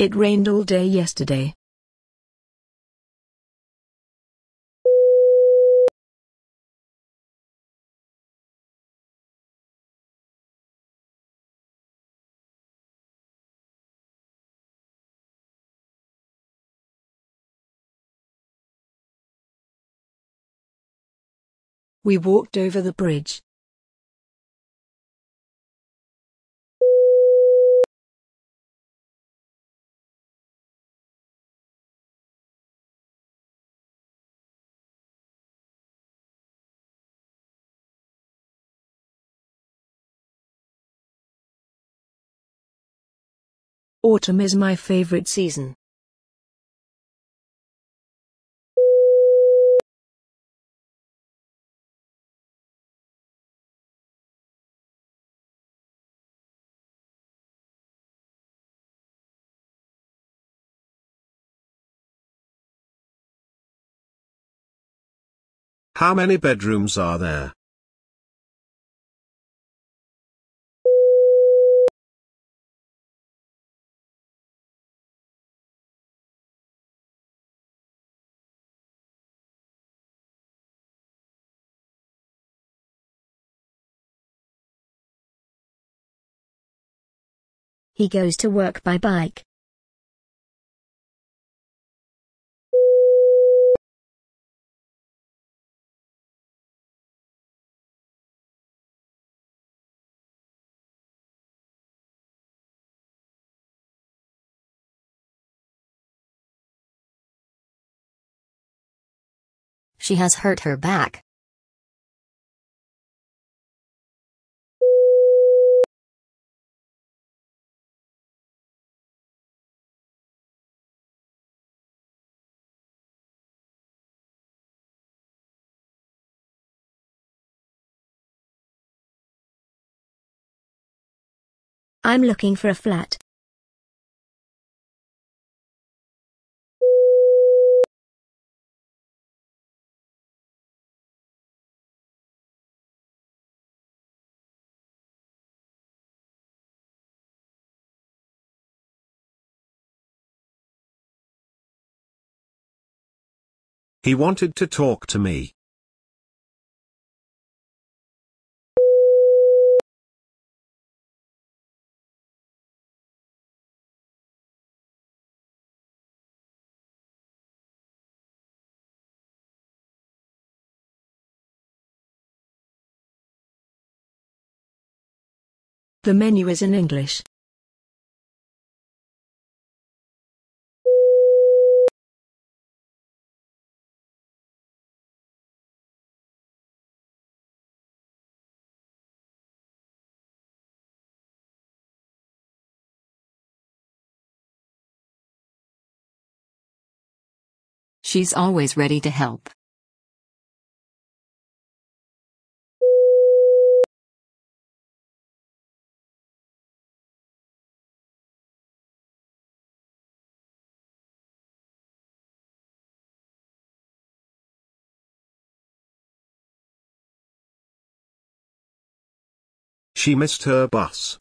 It rained all day yesterday. We walked over the bridge. Autumn is my favorite season. How many bedrooms are there? He goes to work by bike. She has hurt her back. I'm looking for a flat. He wanted to talk to me. The menu is in English. She's always ready to help. She missed her bus.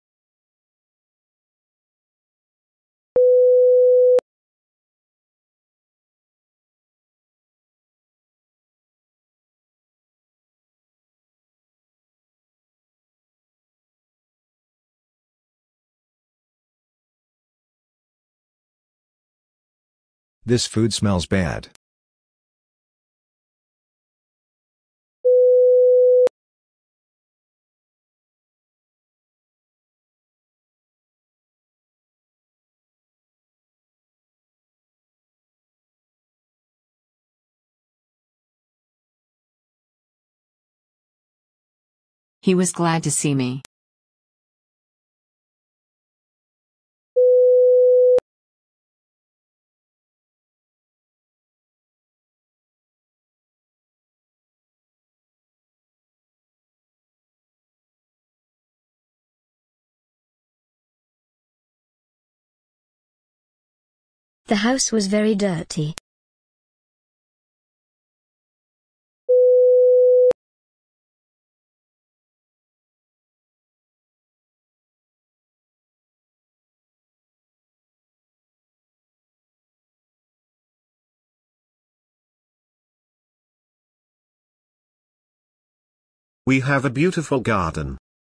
This food smells bad. He was glad to see me. The house was very dirty. We have a beautiful garden.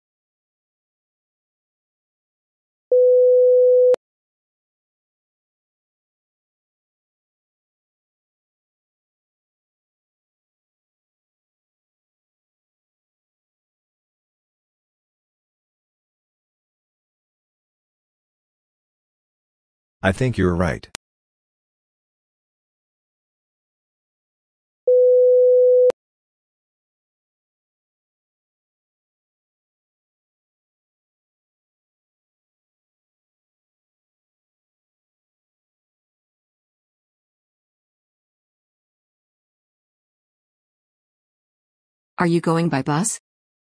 I think you're right. Are you going by bus?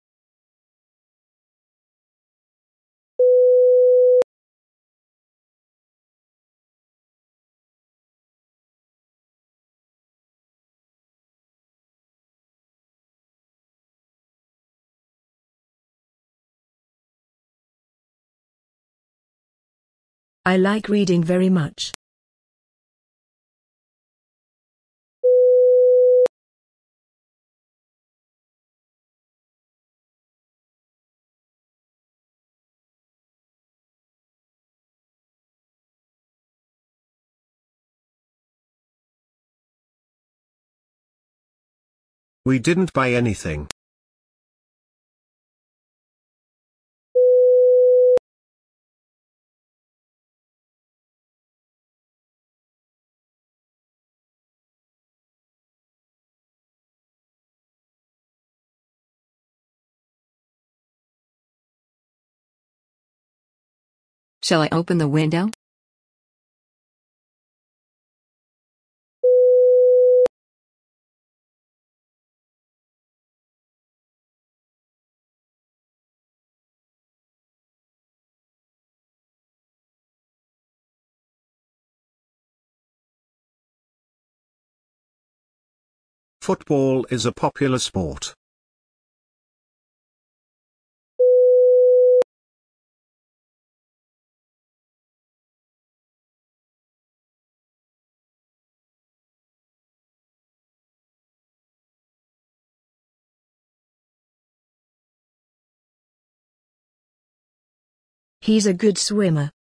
I like reading very much. We didn't buy anything. Shall I open the window? Football is a popular sport. He's a good swimmer.